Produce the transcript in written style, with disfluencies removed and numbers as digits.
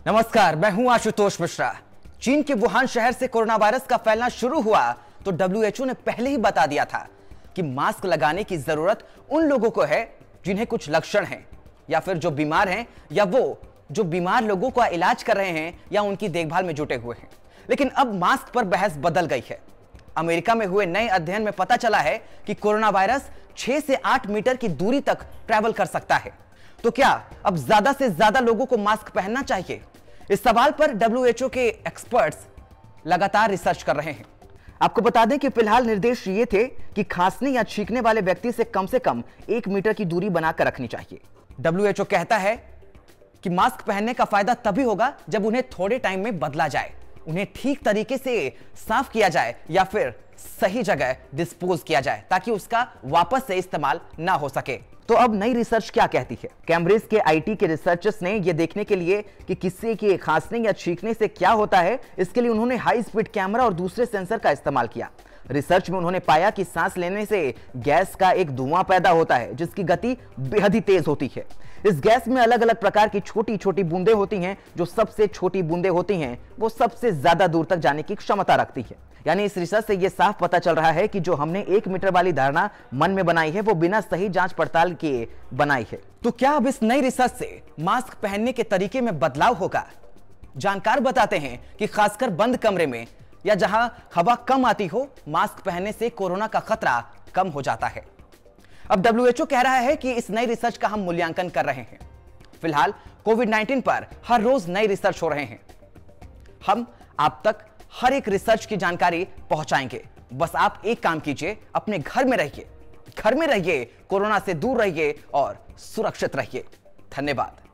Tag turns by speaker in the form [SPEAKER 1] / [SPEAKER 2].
[SPEAKER 1] नमस्कार, मैं हूं आशुतोष मिश्रा। चीन के वुहान शहर से कोरोना वायरस का फैलना शुरू हुआ तो डब्ल्यूएचओ ने पहले ही बता दिया था कि मास्क लगाने की जरूरत उन लोगों को है जिन्हें कुछ लक्षण हैं, या फिर जो बीमार हैं, या वो जो बीमार लोगों का इलाज कर रहे हैं या उनकी देखभाल में जुटे हुए हैं। लेकिन अब मास्क पर बहस बदल गई है। अमेरिका में हुए नए अध्ययन में पता चला है कि कोरोना वायरस 6 से 8 मीटर की दूरी तक ट्रैवल कर सकता है। तो क्या अब ज्यादा से ज्यादा लोगों को मास्क पहनना चाहिए? इस सवाल पर डब्ल्यूएचओ के एक्सपर्ट्स लगातार रिसर्च कर रहे हैं। आपको बता दें कि फिलहाल निर्देश ये थे कि खांसने या छींकने वाले व्यक्ति से कम 1 मीटर की दूरी बनाकर रखनी चाहिए। डब्ल्यूएचओ कहता है कि मास्क पहनने का फायदा तभी होगा जब उन्हें थोड़े टाइम में बदला जाए, उन्हें ठीक तरीके से साफ किया जाए या फिर सही जगह डिस्पोज किया जाए ताकि उसका वापस से इस्तेमाल ना हो सके। तो अब नई रिसर्च क्या कहती है? कैम्ब्रिज के आईटी के रिसर्चर्स ने यह देखने के लिए कि किसी के खांसने या छींकने से क्या होता है, इसके लिए उन्होंने हाई स्पीड कैमरा और दूसरे सेंसर का इस्तेमाल किया। रिसर्च में उन्होंने पाया कि सांस लेने से गैस का एक धुआं पैदा होता है जिसकी गति बेहद ही तेज होती है। इस गैस में अलग अलग प्रकार की छोटी छोटी बूंदें होती हैं। जो सबसे छोटी बूंदें होती हैं वो सबसे ज्यादा दूर तक जाने की क्षमता रखती है। यानी इस रिसर्च से यह साफ पता चल रहा है कि जो हमने 1 मीटर वाली धारणा मन में बनाई है वो बिना सही जांच पड़ताल किए बनाई है। तो क्या अब इस नई रिसर्च से मास्क पहनने के तरीके में बदलाव होगा? जानकार बताते हैं कि खासकर बंद कमरे में या जहां हवा कम आती हो, मास्क पहनने से कोरोना का खतरा कम हो जाता है। अब डब्ल्यूएचओ कह रहा है कि इस नई रिसर्च का हम मूल्यांकन कर रहे हैं। फिलहाल कोविड-19 पर हर रोज नई रिसर्च हो रहे हैं। हम आप तक हर एक रिसर्च की जानकारी पहुंचाएंगे। बस आप एक काम कीजिए, अपने घर में रहिए, कोरोना से दूर रहिए और सुरक्षित रहिए। धन्यवाद।